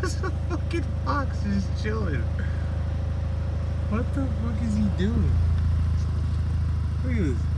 There's a fucking fox just chilling. What the fuck is he doing? Look at this.